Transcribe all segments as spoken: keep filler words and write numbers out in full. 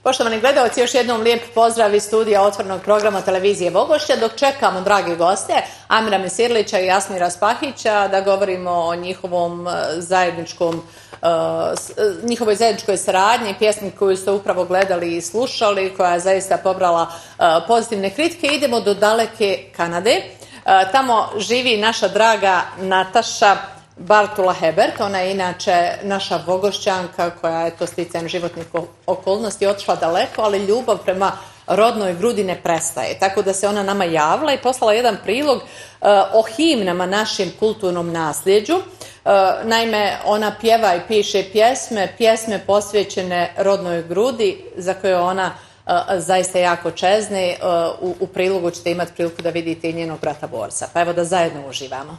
Poštovani gledalci, još jednom lijep pozdrav iz studija otvorenog programa televizije Vogošća. Dok čekamo, dragi goste, Amira Mesirlića i Jasmira Spahića da govorimo o njihovom zajedničkom njihovoj zajedničkoj saradnji, pjesmi koju ste upravo gledali i slušali, koja je zaista pobrala pozitivne kritike. Idemo do daleke Kanade. Tamo živi naša draga Nataša Bartula Hebert. Ona je inače naša Vogošćanka koja je to sticajem životnih okolnosti otišla daleko, ali ljubav prema rodnoj grudi ne prestaje. Tako da se ona nama javila i poslala jedan prilog o himnama našim kulturnom nasljeđu. Naime, ona pjeva i piše pjesme, pjesme posvećene rodnoj grudi za koje ona zaista jako čezne. U, u prilogu ćete imati priliku da vidite i njenog brata Borsa. Pa evo da zajedno uživamo.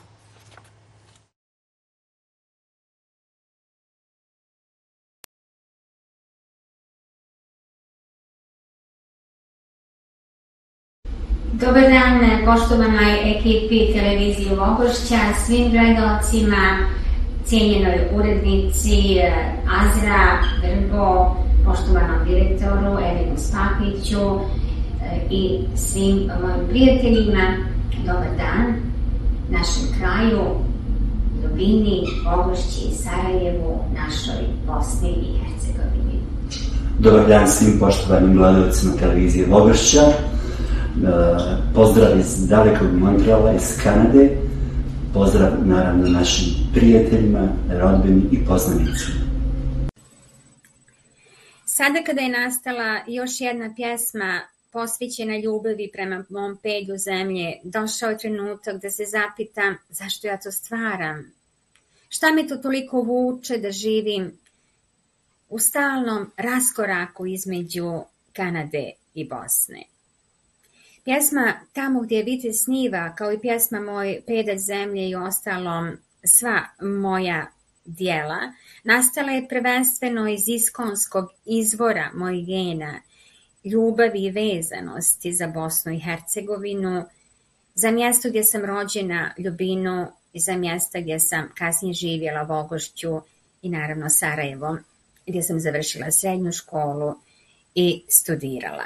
Dobar dan poštovanoj ekipi televizije Vogošća, svim gledalcima, cijenjenoj urednici Azra Vrbo, poštovanom direktoru Eminu Spahiću i svim mojim prijateljima. Dobar dan našem kraju, Ljubini, Vogošći, Sarajevu, našoj Bosni i Hercegovini. Dobar dan svim poštovanim gledalcima televizije Vogošća. Pozdrav iz dalekog Montreala, iz Kanade. Pozdrav naravno našim prijateljima, rodbini i poznanicima. Sada kada je nastala još jedna pjesma posvećena ljubavi prema mom pedlju zemlje, došao je trenutak da se zapitam zašto ja to stvaram. Šta me to toliko vuče da živim u stalnom raskoraku između Kanade i Bosne. Pjesma Tamo gdje vite sniva, kao i pjesma Moj pedalj zemlje i ostalom sva moja dijela, nastala je prvenstveno iz iskonskog izvora mojih gena, ljubavi i vezanosti za Bosnu i Hercegovinu, za mjesto gdje sam rođena, Ljubinu, i za mjesta gdje sam kasnije živjela, Vogošću i naravno Sarajevo, gdje sam završila srednju školu i studirala.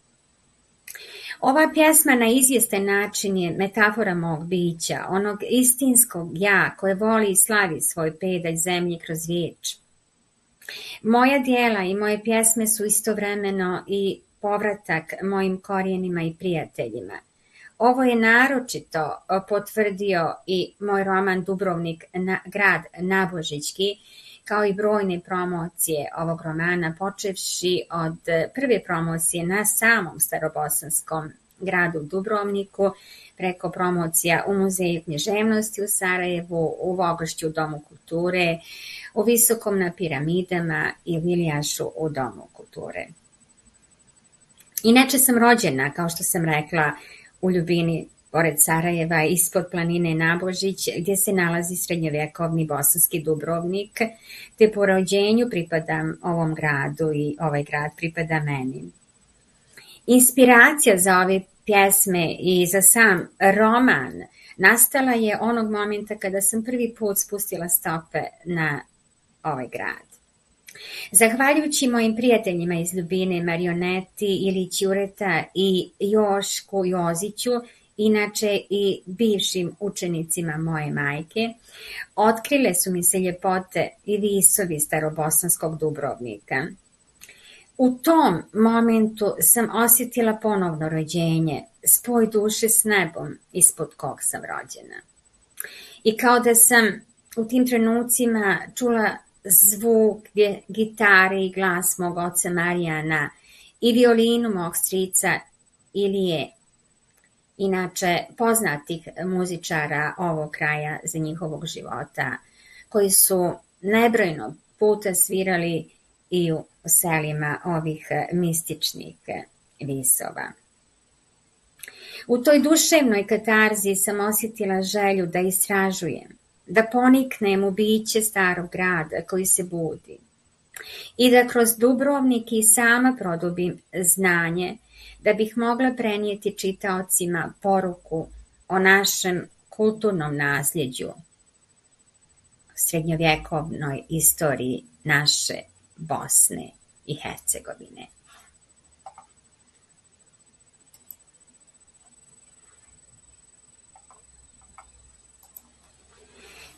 Ova pjesma na izvjestan način je metafora mog bića, onog istinskog ja koje voli i slavi svoj pedalj zemlji kroz riječ. Moja dijela i moje pjesme su istovremeno i povratak mojim korijenima i prijateljima. Ovo je naročito potvrdio i moj roman Dubrovnik, na, grad nabožićki, kao i brojne promocije ovog romana, počevši od prve promocije na samom starobosanskom gradu Dubrovniku, preko promocija u Muzeju književnosti u Sarajevu, u Vogošću u Domu kulture, u Visokom na piramidama i Viljašu u Domu kulture. Inače sam rođena, kao što sam rekla, u Ljubini, pored Sarajeva, ispod planine Nabožić, gdje se nalazi srednjovjekovni bosanski Dubrovnik, te po rođenju pripadam ovom gradu i ovaj grad pripada meni. Inspiracija za ove pjesme i za sam roman nastala je onog momenta kada sam prvi put spustila stope na ovaj grad. Zahvaljujući mojim prijateljima iz Ljubine, Marioneti, Ilić Jureta i Jošku Joziću, inače i bivšim učenicima moje majke, otkrile su mi se ljepote i visovi starobosanskog Dubrovnika. U tom momentu sam osjetila ponovno rođenje, spoj duše s nebom ispod kog sam rođena. I kao da sam u tim trenucima čula zvuk gitare i glas mog oca Marijana i violinu mog strica Ilije, inače poznatih muzičara ovog kraja za njihovog života, koji su nebrojno puta svirali i u selima ovih mističnih visova. U toj duševnoj katarzi sam osjetila želju da istražujem, da poniknem u biće starog grada koji se budi i da kroz Dubrovnik i sama produbim znanje da bih mogla prenijeti čitaocima poruku o našem kulturnom nasljeđu, srednjovjekovnoj istoriji naše Bosne i Hercegovine.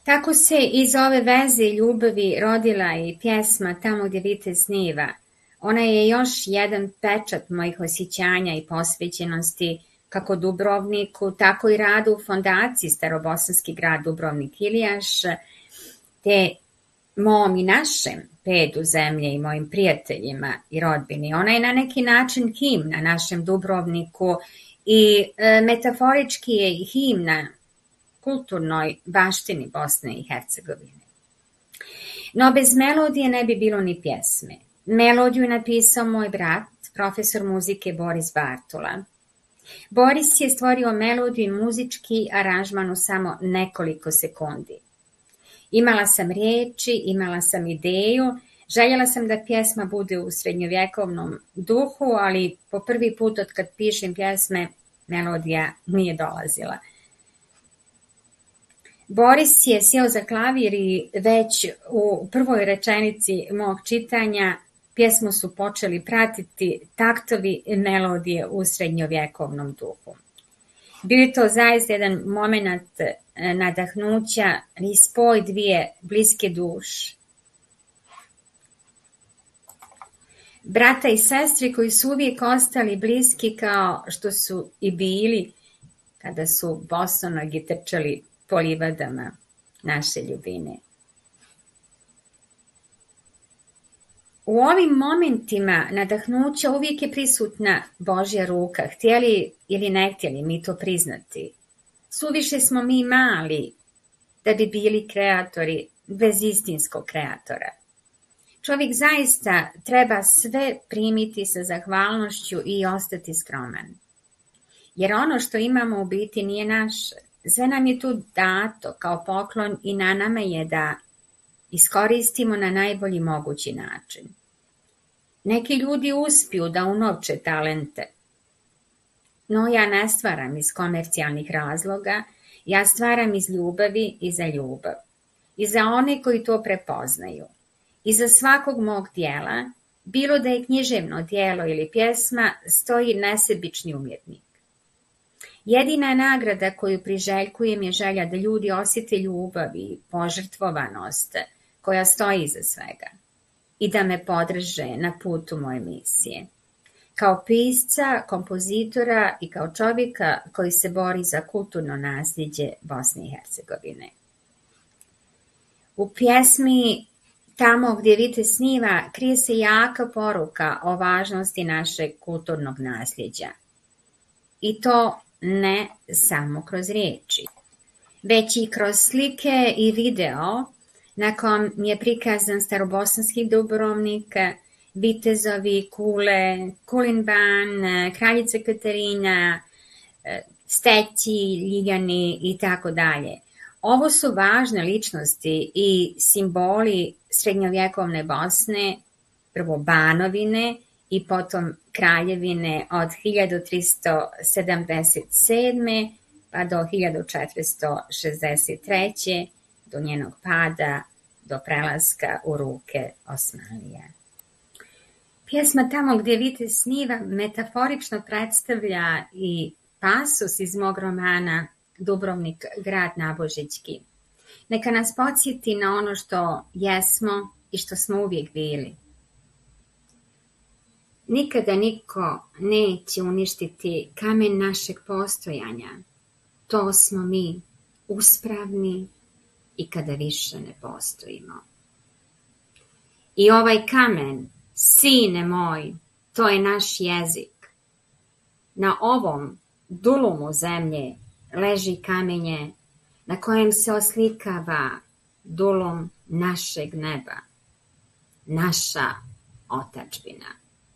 Tako se iz ove veze i ljubavi rodila i pjesma Tamo gdje vitez sniva. Ona je još jedan pečat mojih osjećanja i posvećenosti kako Dubrovniku, tako i radu u fondaciji Starobosanski grad Dubrovnik Ilijaš, te mom i našem pedu zemlje i mojim prijateljima i rodbini. Ona je na neki način himna našem Dubrovniku i e, metaforički je i himna kulturnoj baštini Bosne i Hercegovine. No bez melodije ne bi bilo ni pjesme. Melodiju je napisao moj brat, profesor muzike Boris Bartola. Boris je stvorio melodiju i muzički aranžman u samo nekoliko sekundi. Imala sam riječi, imala sam ideju, željela sam da pjesma bude u srednjovjekovnom duhu, ali po prvi put od kad pišem pjesme, melodija nije dolazila. Boris je sjeo za klavir i već u prvoj rečenici mog čitanja pjesmu su počeli pratiti taktovi melodije u srednjovjekovnom duhu. Bio je to zaista jedan moment nadahnuća i spoj dvije bliske duše. Brata i sestri koji su uvijek ostali bliski kao što su i bili kada su bosonogi trčali po livadama naše ljubine. U ovim momentima nadahnuća uvijek je prisutna Božja ruka, htjeli ili ne htjeli mi to priznati. Suviše smo mi mali da bi bili kreatori bez istinskog kreatora. Čovjek zaista treba sve primiti sa zahvalnošću i ostati skroman. Jer ono što imamo u biti nije naše. Sve nam je tu dato kao poklon i na nama je da iskoristimo na najbolji mogući način. Neki ljudi uspiju da unovče talente, no ja ne stvaram iz komercijalnih razloga, ja stvaram iz ljubavi i za ljubav. I za one koji to prepoznaju. I za svakog mog dijela, bilo da je književno dijelo ili pjesma, stoji nesebični umjetnik. Jedina nagrada koju priželjkujem je želja da ljudi osjete ljubav i požrtvovanost koja stoji iza svega i da me podrže na putu moje misije. Kao pisca, kompozitora i kao čovjeka koji se bori za kulturno nasljeđe Bosne i Hercegovine. U pjesmi Tamo gdje vitez sniva krije se jaka poruka o važnosti našeg kulturnog nasljeđa. I to ne samo kroz riječi, već i kroz slike i video na kom je prikazan starobosanski Dubrovnik, vitezovi, kule, Kulin ban, kraljica Katarina, steći, Ljiljani i tako dalje. Ovo su važne ličnosti i simboli srednjovjekovne Bosne, prvo Banovine i potom Kraljevine od hiljadu tristo sedamdeset sedme pa do hiljadu četiristo šezdeset treće do njenog pada, do prelaska u ruke Osmanlija. Pjesma Tamo gdje vitez sniva metaforično predstavlja i pasus iz mog romana Dubrovnik, grad nabožićki. Neka nas podsjeti na ono što jesmo i što smo uvijek bili. Nikada niko neće uništiti kamen našeg postojanja. To smo mi, uspravni i kada više ne postojimo. I ovaj kamen, sine moj, to je naš jezik. Na ovom dulumu zemlje leži kamenje na kojem se oslikava dulum našeg neba, naša otadžbina.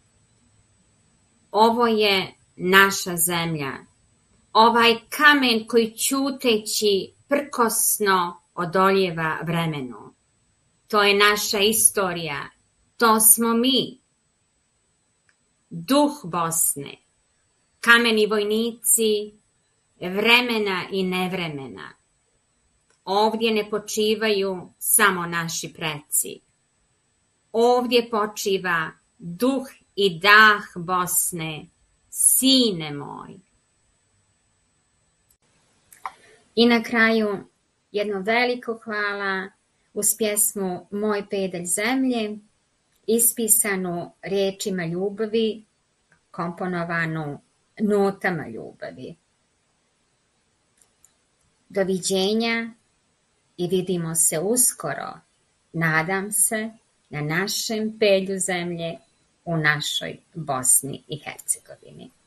Ovo je naša zemlja, ovaj kamen koji ćuteći prkosno odoljeva vremenu. To je naša istorija, to smo mi. Duh Bosne, kameni vojnici, vremena i nevremena. Ovdje ne počivaju samo naši preci. Ovdje počiva duh i dah Bosne, sine moj. I na kraju, jedno veliko hvala uz pjesmu Moj pedalj zemlje, ispisanu riječima ljubavi, komponovanu notama ljubavi. Doviđenja i vidimo se uskoro, nadam se, na našem pedlju zemlje u našoj Bosni i Hercegovini.